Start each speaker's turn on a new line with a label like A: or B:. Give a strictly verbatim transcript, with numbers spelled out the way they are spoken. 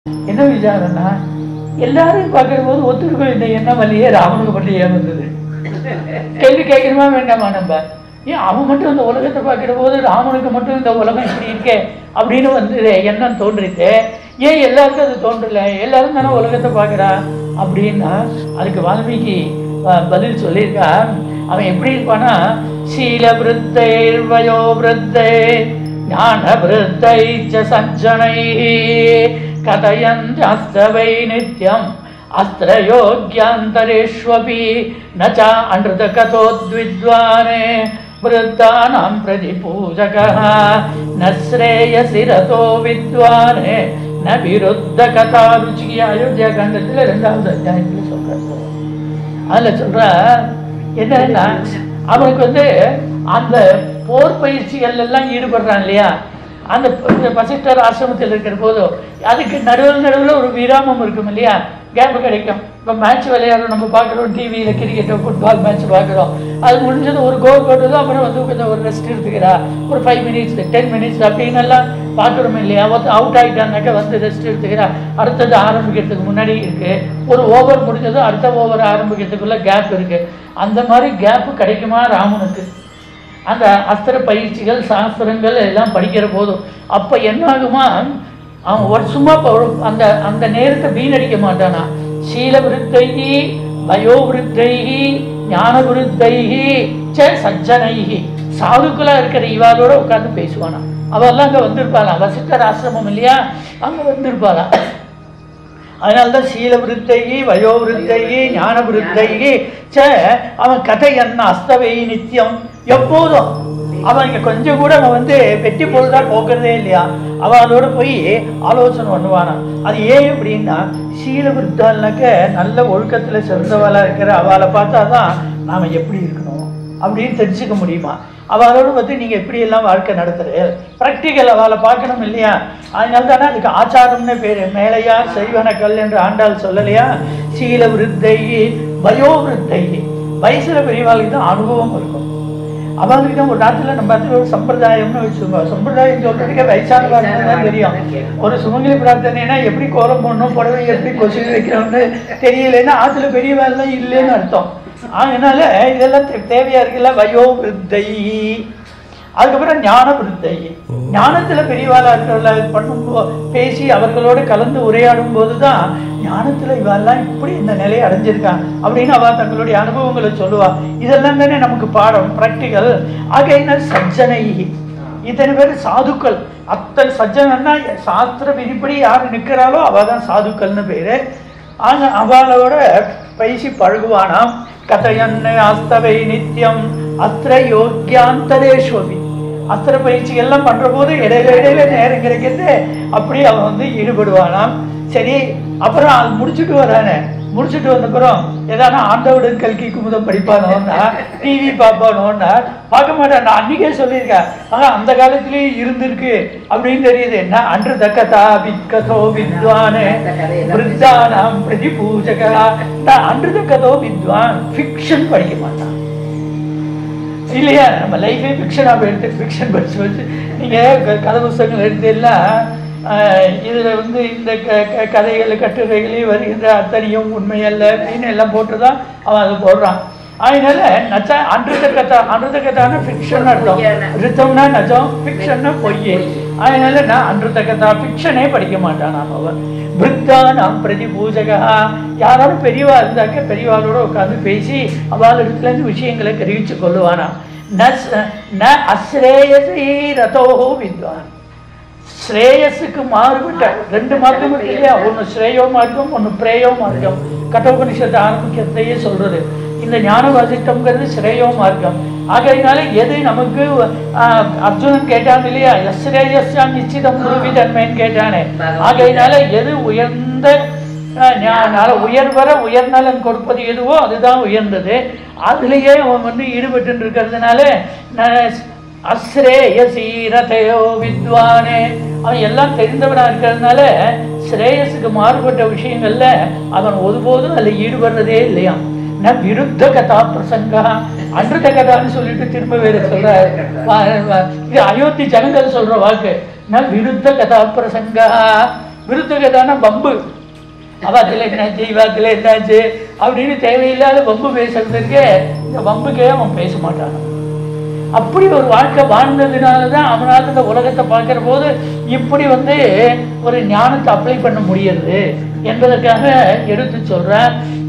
A: என்ன விசாரம்னா எல்லாரும் பார்க்கிற போது ஒத்துருக்கும் இந்த எண்ணம் வழியே ராமனுக்கு மட்டும் ஏன் வந்தது? கேள்வி கேட்கணுமா வேண்டாமா? நம்ம ஏன் அவன் மட்டும் இந்த உலகத்தை பார்க்கிற போது ராமனுக்கு மட்டும் இந்த உலகம் இப்படி இருக்கே அப்படின்னு வந்து எண்ணம் தோன்றிட்டு, ஏன் எல்லாருக்கும் அது தோன்றல? எல்லாரும் தானே உலகத்தை பார்க்குறா அப்படின்னா அதுக்கு வால்மீகி பதில் சொல்லியிருக்கா. அவன் எப்படி இருப்பானா, சீல விருத்தை வயோ விருத்தை ஞான விருத்தை சஞ்சனை கதயன் அஸ்தவை நித்யம் அஸ்திர யோக்யாந்தரேஷ்வபி நச்சா அன்றுத கதோத்வித்வானே விருத்தானாம் பிரதி பூஜகः ந ஸ்ரேயசி ரதோ வித்வானே ந விருத்த கதா ருச்சி. அயோத்தியா காண்டத்துல ரெண்டாவது அத்தியாயத்துல சொல்றாரு. அதுல சொல்ற என்னன்னா, அவனுக்கு வந்து அந்த போர் பயிற்சிகள் எல்லாம் ஈடுபடுறான் இல்லையா, அந்த வசிஷ்டர் ஆசிரமத்தில் இருக்கிற போதும் அதுக்கு நடுவில் நடுவில் ஒரு விராமம் இருக்கும் இல்லையா, கேப் கிடைக்கும். இப்போ மேட்ச் விளையாடுறோம், நம்ம பார்க்குறோம் டிவியில் கிரிக்கெட்டோ ஃபுட்பால் மேட்ச் பார்க்குறோம், அது முடிஞ்சது ஒரு கோல் போட்டதும் அப்புறம் வந்து கொஞ்சம் ஒரு ரெஸ்ட் எடுத்துக்கிறா, ஒரு ஃபைவ் மினிட்ஸ் டென் மினிட்ஸ் அப்படின்னு எல்லாம் பார்க்குறோம் இல்லையா. அவுட் ஆகிட்டான்னாக்கா வந்து ரெஸ்ட் எடுத்துக்கிறா, அடுத்தது ஆரம்பிக்கிறதுக்கு முன்னாடி இருக்குது, ஒரு ஓவர் முடிஞ்சதும் அடுத்த ஓவர் ஆரம்பிக்கிறதுக்குள்ள கேப் இருக்குது. அந்த மாதிரி கேப்பு கிடைக்குமா ராமனுக்கு? அந்த அஸ்திர பயிற்சிகள் சாஸ்திரங்கள் எல்லாம் படிக்கிற போதும் அப்போ என்ன ஆகுமா, அவன் வருஷமா அந்த அந்த நேரத்தை வீணடிக்க மாட்டானா. சீல விருத்தைகி பயோ விருத்தைகி ஞான விருத்தைகி ச சஜ்ஜனைகி, சாதுக்குள்ளா இருக்கிற இவாளோட உட்காந்து பேசுவானா. அவெல்லாம் அங்கே வந்திருப்பாளா, வசிஷ்டர் ஆசிரமம் இல்லையா, அங்கே வந்திருப்பாளா. அதனால்தான் சீல விருத்தைகி வயோ விருத்தைகி ஞான விருத்தைகி ச அவன் கதை என்ன அஸ்தவை நித்தியம், எப்போதும் அவன் இங்க கொஞ்சம் கூட அவன் வந்து வெட்டி பொழுதா போக்குறதே இல்லையா, அவளோட போய் ஆலோசனை பண்ணுவானா. அது ஏன் அப்படின்னா, சீல விருத்தால்னாக்க நல்ல ஒழுக்கத்துல சிறந்தவளா இருக்கிற அவளை பார்த்தாதான் நாம எப்படி இருக்கணும் அப்படின்னு தெரிஞ்சுக்க முடியுமா. அவளோட வந்து நீங்க எப்படி எல்லாம் வாழ்க்கை நடத்துறது, ப்ராக்டிக்கல் அவளை பார்க்கணும் இல்லையா. அதனால தானே அதுக்கு ஆச்சாரம்னு பேரு. மேலையா செய்வன கல் என்று ஆண்டாள் சொல்லலையா. சீல விருத்தை பயோ விருத்தை, வயசுல பெரியவாளுக்கு தான் அனுபவம் இருக்கும். அவங்களுக்கு தான் ஒரு நாட்டுல நம்ம இடத்துல ஒரு சம்பிரதாயம்னு வச்சுக்கோங்க. சம்பிரதாயம் சொல்றதுக்கே வயசானவாங்க தான் தெரியும். ஒரு சுமங்கலி பிரார்த்தனைனா எப்படி கோலம் போடணும், புடவை எப்படி கொசு வைக்கணும்னு தெரியலன்னா ஆத்துல பெரியவாள்லாம் இல்லைன்னு அர்த்தம். அதனால இதெல்லாம் தேவையா இருக்குல்ல. வயோ விருத்தை, அதுக்கப்புறம் ஞான விருத்தை, ஞானத்துல பெரியவாளா இருக்கிறவங்கள பண்ணும்போ பேசி அவர்களோடு கலந்து உரையாடும் போதுதான் ஞானத்துல இவெல்லாம் இப்படி இந்த நிலையை அடைஞ்சிருக்கான் அப்படின்னு அவ தங்களுடைய அனுபவங்களை சொல்லுவா. இதெல்லாம் தானே நமக்கு பாடம், பிராக்டிக்கல். ஆகையினால் சஜ்ஜனை, இத்தனை பேர் சாதுக்கள். அத்தனை சஜ்ஜனா சாஸ்திர விதிப்படி யார் நிற்கிறாளோ அவள் தான் சாதுக்கள்னு பேரு. ஆனா அவளோட பேசி பழகுவானாம். கதையன்னு அஸ்தவை நித்தியம் அஸ்திர யோக்கியாந்தரேஸ்வபி, அஸ்திர பயிற்சி எல்லாம் பண்ற போது இடையில இடையில நேரம் கிடைக்கிறது அப்படி அவன் வந்து ஈடுபடுவானாம். சரி, அப்புறம் அது முடிச்சுட்டு வரானே, முடிச்சுட்டு வந்தப்புறம் ஏதானா ஆண்டவுடன் கல்கி குமுதம் படிப்பானோன்னா டிவி பார்ப்பானோன்னா பார்க்க மாட்டான். நான் அன்னைக்கே சொல்லியிருக்கேன், ஆனால் அந்த காலத்திலேயே இருந்திருக்கு அப்படின்னு தெரியுது. என்ன அன்று தக்கதா வித்கதோ வித்வானே விருத்தானாம் பிரதி பூஜகா. நான் அன்று தக்கதோ வித்வான் ஃபிக்ஷன் படிக்க மாட்டான் இல்லையா. நம்ம லைஃபே ஃபிக்ஷனாக எடுத்து ஃபிக்ஷன் படிச்சு வச்சு நீங்கள் கதை புஸ்தகங்கள் எடுத்துலாம் இதில் வந்து இந்த க கதைகள் கட்டுரைகளையும் வருகின்ற அத்தனையும் உண்மையல்ல அப்படின்னு எல்லாம் போட்டு தான் அவன் அதை போடுறான். அதனால நச்சா அன்றுத கதா, அன்றுத கதான ஃபிக்ஷன் அர்த்தம், ரித்தம்னா நஜம், ஃபிக்ஷன்னா பொய். அதனால நான் அன்றுத கதா ஃபிக்ஷனே படிக்க மாட்டான். நாம் அவன் விருத்தா நாம் பிரதி பூஜகா, யாரோட பெரியவா இருந்தாக்க பெரியவாளோட உட்காந்து பேசி அவள் இடத்துல இருந்து விஷயங்களை தெரிவித்து கொள்ளுவானா. ந அஸ்ரேயசி ரதோஹோ வித்வான், ஸ்ரேயஸுக்கு மாறுபட்ட ரெண்டு மார்க்கம் இருக்கு இல்லையா, ஒன்று ஸ்ரேயோ மார்க்கம், ஒன்று பிரேயோ மார்க்கம். கட்டோபனிஷத்தை ஆரம்பிக்கிறதையே சொல்றது. இந்த ஞான வாசிட்டம்ங்கிறது ஸ்ரேயோ மார்க்கம். ஆகையினால எது நமக்கு அர்ஜுனன் கேட்டான் இல்லையா, ஸ்ரேயஸ்யா நிச்சிதம் குருவி தன்மைன்னு கேட்டானே. ஆகையினால எது உயர்ந்த உயர்வர உயர்நலன் கொடுப்பது எதுவோ அதுதான் உயர்ந்தது. அதுலேயே அவன் வந்து ஈடுபட்டு இருக்கிறதுனால அஸ்ரேயசீரதையோ வித்வானே, அவன் எல்லாம் தெரிந்தவனா இருக்கிறதுனால ஸ்ரேயஸுக்கு மாறுபட்ட விஷயங்கள்ல அவன் ஒருபோதும் அதில் ஈடுபடுறதே இல்லையா. ந விருத்த கதா பிரசங்கா, அன்றுத கதான்னு சொல்லிட்டு திரும்ப வேற சொல்ற, இது அயோத்தி ஜனங்கள் சொல்ற வாக்கு. ந விருத்த கதா பிரசங்கா விருத்தக தானே பம்பு, அவாத்துல என்னாச்சு இவாத்துல என்னாச்சு அப்படின்னு தேவையில்லாத பம்பு பேசுறதுக்கு இந்த பம்புக்கே அவன் பேச மாட்டான். அப்படி ஒரு வாழ்க்கை வாழ்ந்ததுனால தான் அவனால் இந்த உலகத்தை பார்க்கிற போது இப்படி வந்து ஒரு ஞானத்தை அப்ளை பண்ண முடியாது என்பதற்காக எடுத்து சொல்றேன்.